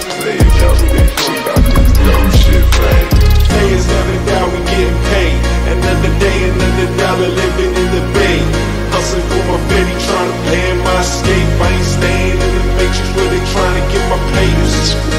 Play accounts with they fuck out this dumb shit, man. Pay is never down, we getting paid. Another day, another dollar, living in the bay. Hustling for my baby, trying to plan my escape. I ain't staying in the matrix where they trying to get my pay.